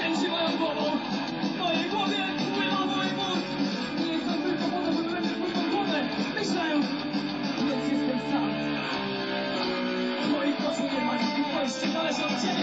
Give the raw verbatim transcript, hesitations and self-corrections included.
kręci moją głową. W mojej głowie pływa mój mózg. Nie jest to tylko po to, żeby będę twój głowę. Myślę, więc jestem sam. W moich oczu nie ma nikt, wejście zależy od ciebie.